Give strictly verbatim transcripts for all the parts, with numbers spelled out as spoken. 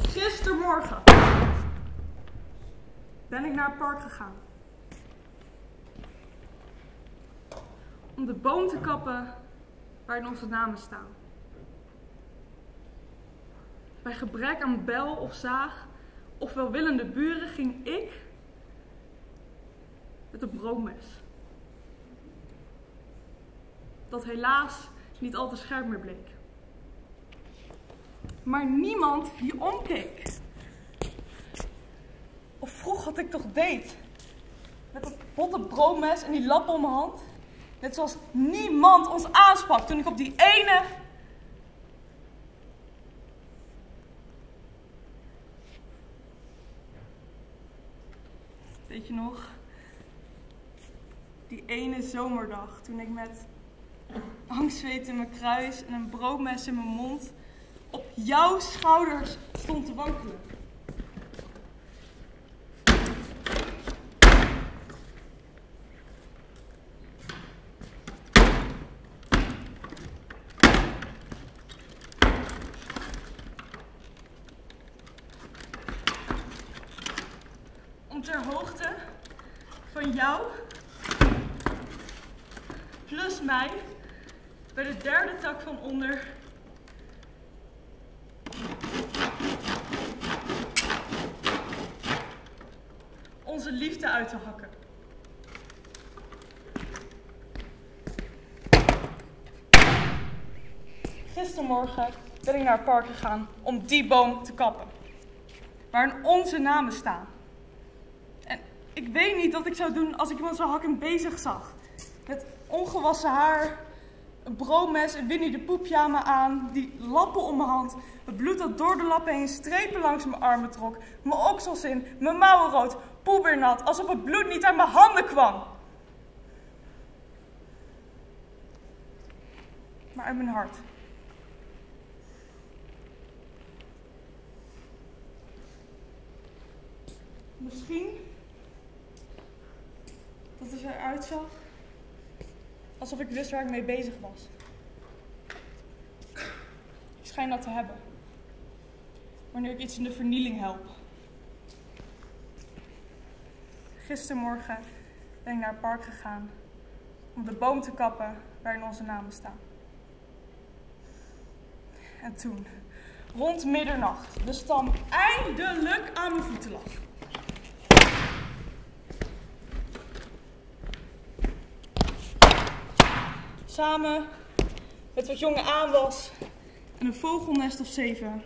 Gistermorgen ben ik naar het park gegaan om de boom te kappen waarin onze namen staan. Bij gebrek aan bel of zaag of welwillende buren ging ik met een broodmes, dat helaas niet al te scherp meer bleek. Maar niemand die omkeek of vroeg wat ik toch deed met dat botte broodmes en die lap om mijn hand. Net zoals niemand ons aansprak toen ik op die ene Weet je nog? Die ene zomerdag toen ik met angstzweet in mijn kruis en een broodmes in mijn mond op jouw schouders stond te wankelen. Om ter hoogte van jou plus mij bij de derde tak van onder onze liefde uit te hakken. Gistermorgen ben ik naar het park gegaan om die boom te kappen, waarin onze namen staan. En ik weet niet wat ik zou doen als ik iemand zo hakkend bezig zag. Met ongewassen haar, een broodmes, een Winnie de Pooh pyjama aan, die lappen om mijn hand, het bloed dat door de lappen heen strepen langs mijn armen trok, mijn oksels in, mijn mouwen rood, poebernat, alsof het bloed niet uit mijn handen kwam. Maar uit mijn hart. Misschien dat het eruit zag alsof ik wist waar ik mee bezig was. Ik schijn dat te hebben wanneer ik iets in de vernieling help. Gistermorgen ben ik naar het park gegaan om de boom te kappen waarin onze namen staan. En toen, rond middernacht, de stam eindelijk aan mijn voeten lag. Samen met wat jonge aanwas en een vogelnest of zeven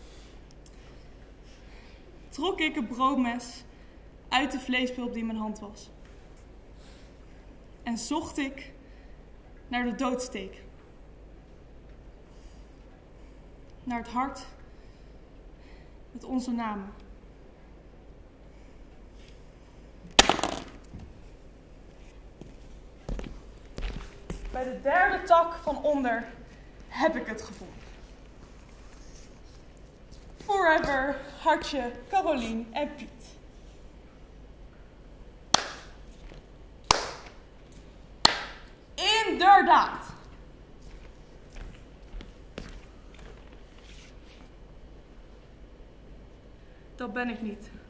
trok ik het broodmes uit de vleespulp die in mijn hand was. En zocht ik naar de doodsteek. Naar het hart met onze namen. Bij de derde tak van onder heb ik het gevonden. Forever, Hartje, Carolien en Piet. Inderdaad. Dat ben ik niet.